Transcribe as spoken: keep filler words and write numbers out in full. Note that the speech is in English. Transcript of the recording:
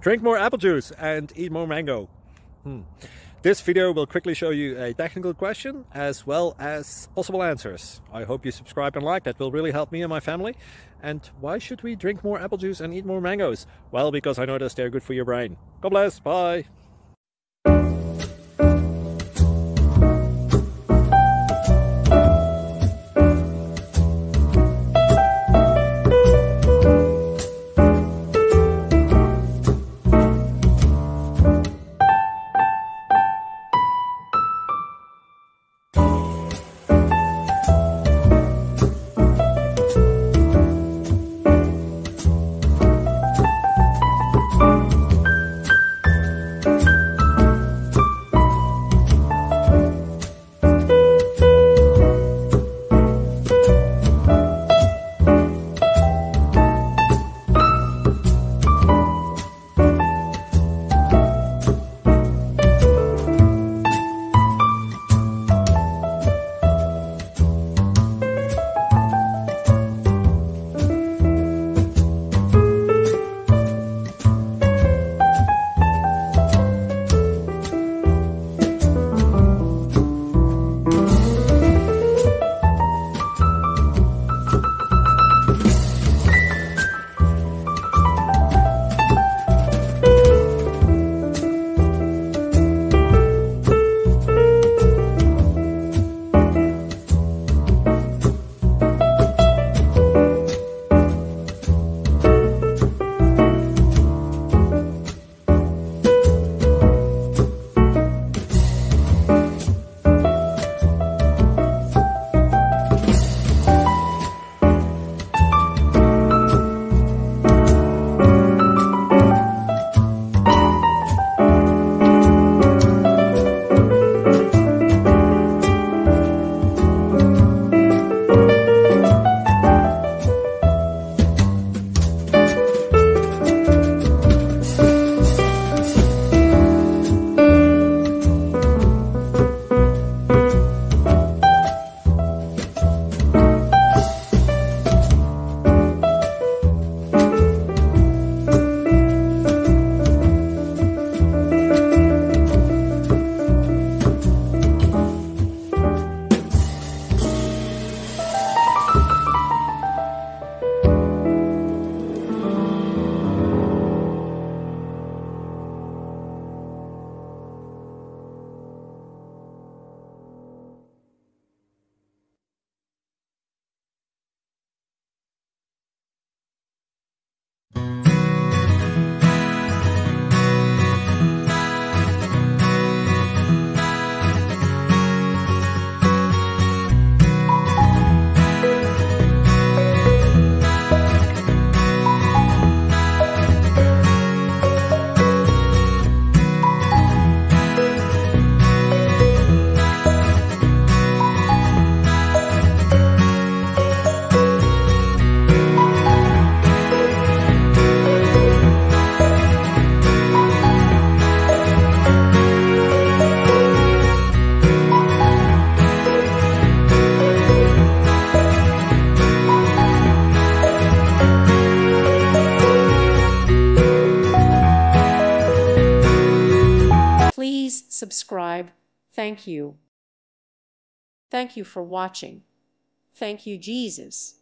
Drink more apple juice and eat more mango. Hmm. This video will quickly show you a technical question as well as possible answers. I hope you subscribe and like, that will really help me and my family. And why should we drink more apple juice and eat more mangoes? Well, because I noticed they're good for your brain. God bless, bye. Please subscribe. Thank you. Thank you for watching. Thank you, Jesus.